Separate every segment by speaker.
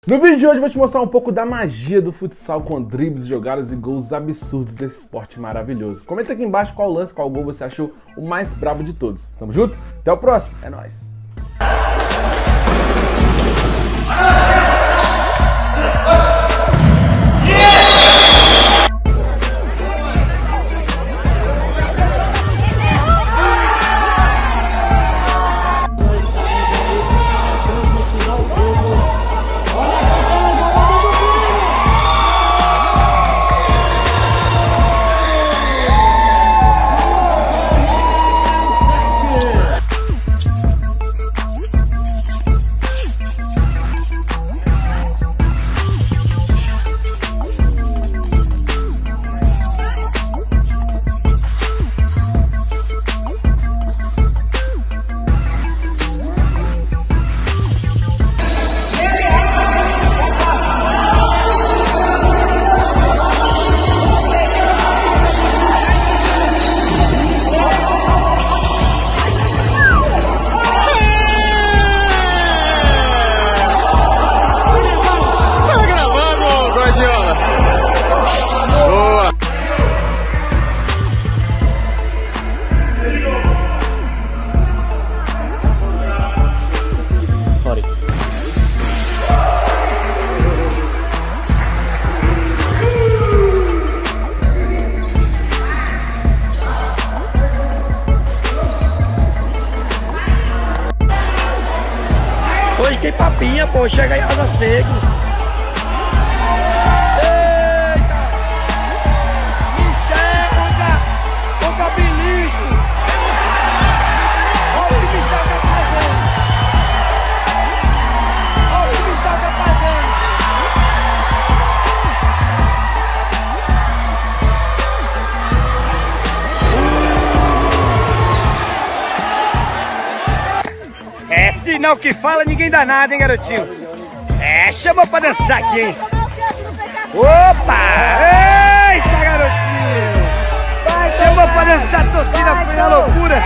Speaker 1: No vídeo de hoje eu vou te mostrar um pouco da magia do futsal com dribles, jogadas e gols absurdos desse esporte maravilhoso. Comenta aqui embaixo qual lance, qual gol você achou o mais brabo de todos. Tamo junto? Até o próximo, é nóis!
Speaker 2: Hoje tem papinha, pô, chega aí asa seco. Eita! Me enxerga! Contra belisco! Olha o que o Michel tá fazendo! Olha o que o Michel tá fazendo! É final que fala, ninguém dá nada, hein, garotinho? É, chamou pra dançar aqui, hein? Opa! Eita, garotinho! Chamou pra dançar, a torcida foi na loucura!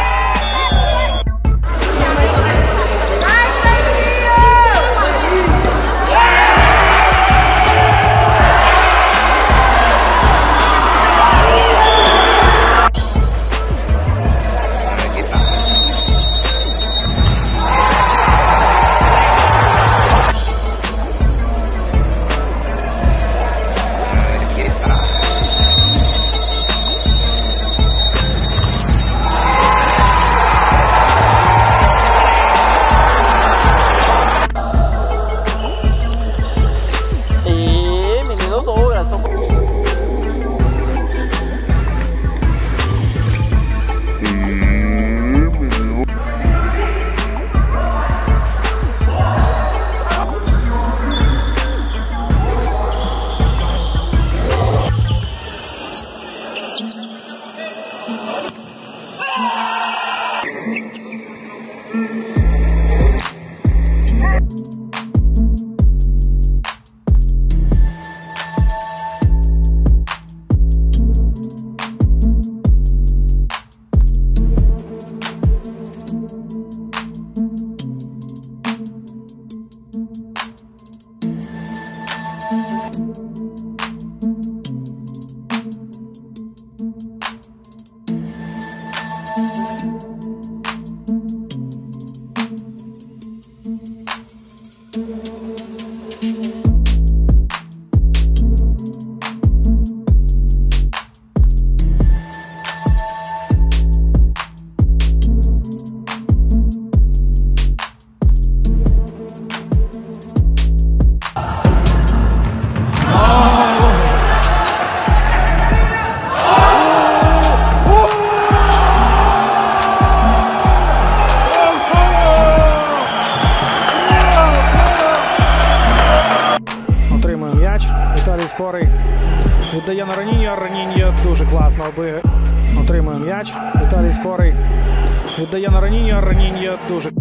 Speaker 3: Скорий віддає на раніння. Раніння дуже класно, аби отримує м'яч. Віталій Скорий віддає на раніння. Раніння дуже.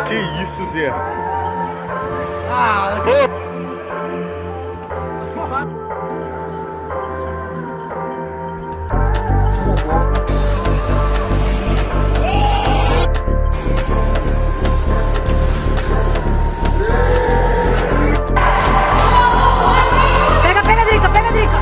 Speaker 4: Que isso, Zé?
Speaker 5: Pega a drica, pega a drica.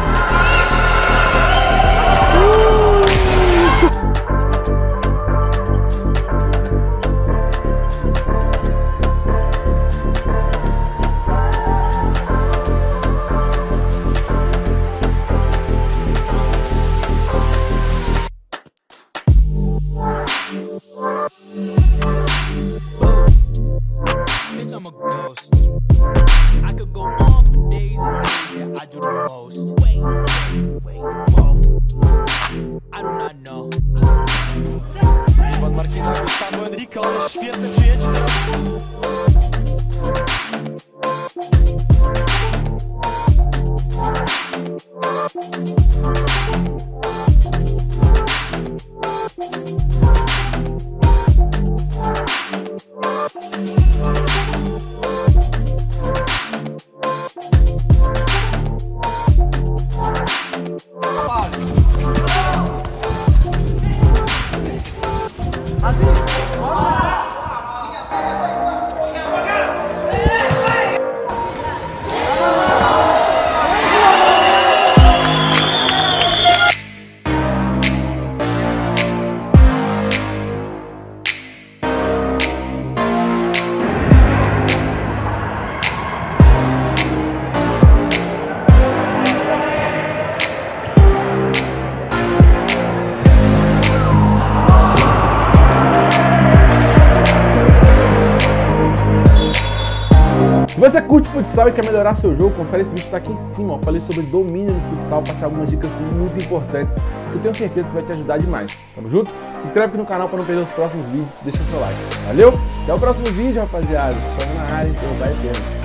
Speaker 6: I'm a ghost. I could go on for days and days, yeah, I do the most. Wait, whoa, I do not know.
Speaker 3: Iwan Markina Gustavo Enrique, ale świetne przyjęcie teraz.
Speaker 1: Se você curte futsal e quer melhorar seu jogo, confere esse vídeo que tá aqui em cima. Eu falei sobre domínio no futsal, passei algumas dicas muito importantes que eu tenho certeza que vai te ajudar demais. Tamo junto? Se inscreve aqui no canal para não perder os próximos vídeos, deixa seu like. Valeu? Até o próximo vídeo, rapaziada. Estamos na área, então vai ter.